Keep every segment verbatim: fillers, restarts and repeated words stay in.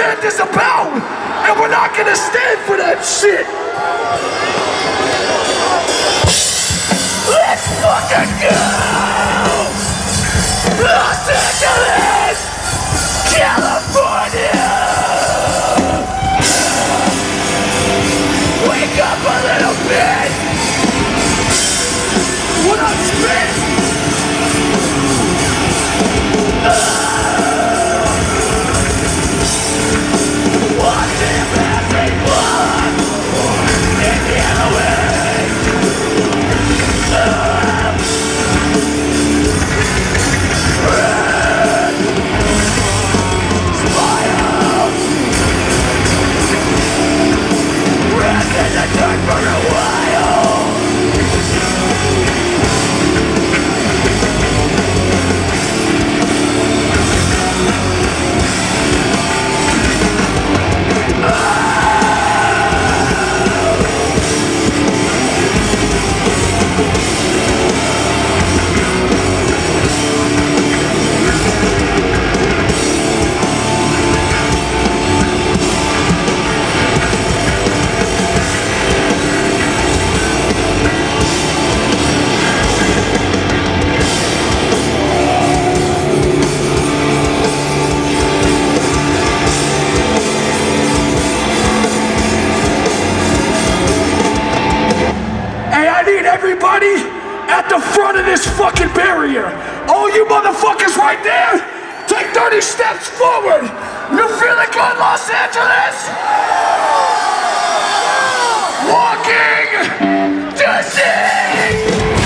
band is about, and we're not gonna stand for that shit. Let's fucking go! Los Angeles, California. Wake up a little bit. What up, Spit? Watch him every blood in the Halloween. Smile. Rest in the dark for a while. Everybody at the front of this fucking barrier. All you motherfuckers right there, take thirty steps forward. You feeling good, Los Angeles? Walking to see.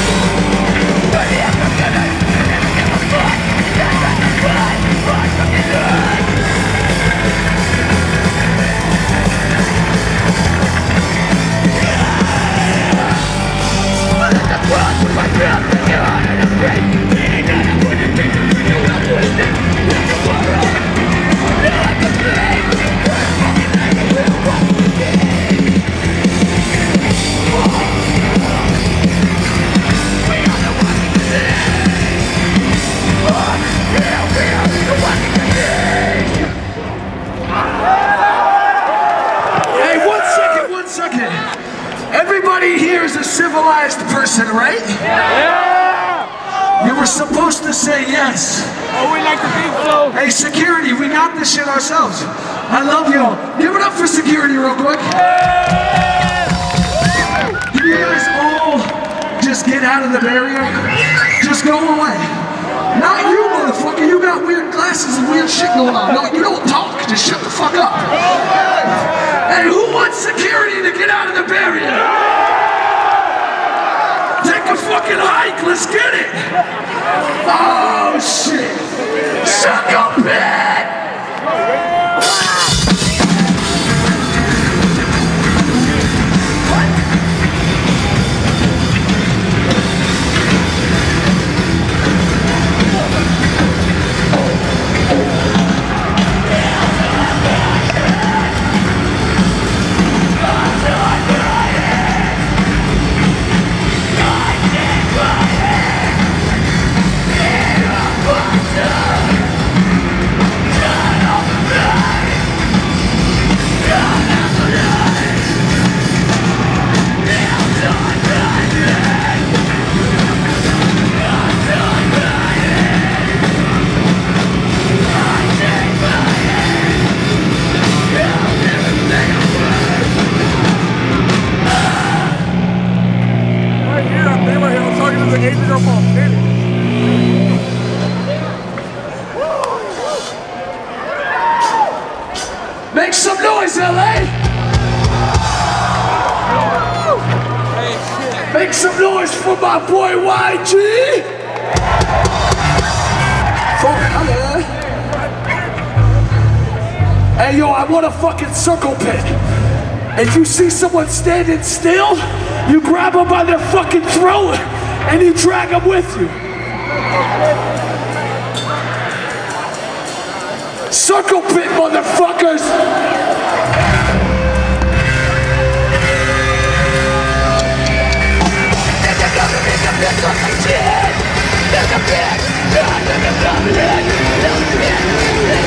Hey, one second, one second. Everybody here is a civilized person, right? Yeah! You were supposed to say yes. Oh, we like to think so. Hey, security, we got this shit ourselves. I love y'all. Give it up for security real quick. Yeah! Can you guys all just get out of the barrier? Just go away. Not you, motherfucker. You got weird glasses and weird shit going on. No, you don't talk. Just shut the fuck up. Hey, who wants security to get out of the barrier? Take a fucking hike. Let's get it. Oh, shit. Suck up, man. Make some noise, L A! Make some noise for my boy Y G! Hey yo, I want a fucking circle pit. If you see someone standing still, you grab them by their fucking throat and you drag them with you. Circle pit, motherfuckers! There's a pit! There's a pit!